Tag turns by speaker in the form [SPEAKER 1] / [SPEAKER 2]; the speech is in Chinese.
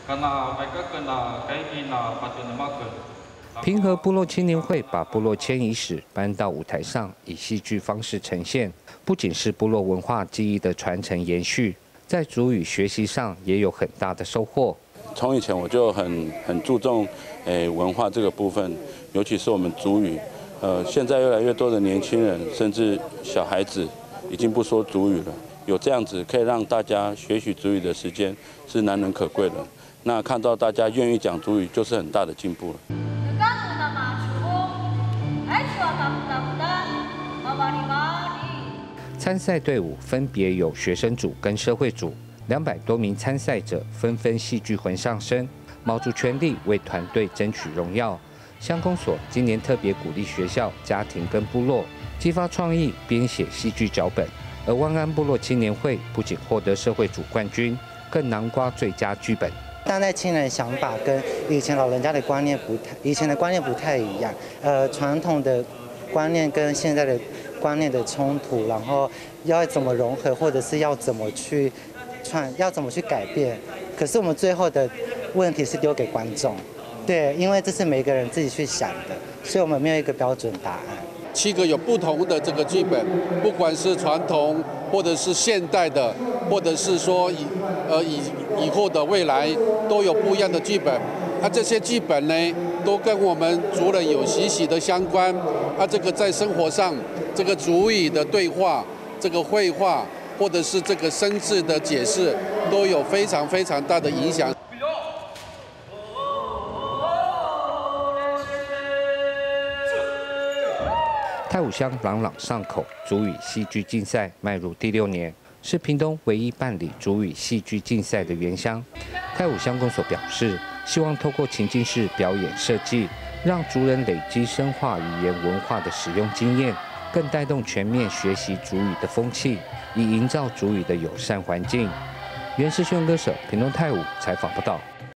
[SPEAKER 1] 平和部落青年会把部落迁移史搬到舞台上，以戏剧方式呈现，不仅是部落文化记忆的传承延续，在族语学习上也有很大的收获。
[SPEAKER 2] 从以前我就很注重文化这个部分，尤其是我们族语。现在越来越多的年轻人，甚至小孩子，已经不说族语了。有这样子可以让大家学习族语的时间是难能可贵的。那看到大家愿意讲族语，就是很大的进步了。
[SPEAKER 1] 参赛队伍分别有学生组跟社会组，200多名参赛者纷纷戏剧魂上身，卯足全力为团队争取荣耀。乡公所今年特别鼓励学校、家庭跟部落激发创意，编写戏剧脚本。而万安部落青年会不仅获得社会组冠军，更囊括最佳剧本。
[SPEAKER 3] 当代青人的想法跟以前老人家的观念以前的观念不太一样。传统的观念跟现在的观念的冲突，然后要怎么融合，或者是要怎么去改变。可是我们最后的问题是丢给观众，对，因为这是每个人自己去想的，所以我们没有一个标准答案。
[SPEAKER 4] 7个有不同的这个剧本，不管是传统或者是现代的，或者是说以后的未来，都有不一样的剧本。这些剧本呢，都跟我们族人有息息的相关。这个在生活上，这个族语的对话，这个绘画，或者是这个生字的解释，都有非常非常大的影响。
[SPEAKER 1] 太武乡朗朗上口族语戏剧竞赛迈入第6年，是屏东唯一办理族语戏剧竞赛的原乡。太武乡公所表示，希望透过情境式表演设计，让族人累积深化语言文化的使用经验，更带动全面学习族语的风气，以营造族语的友善环境。原视讯歌手屏东太武采访报道。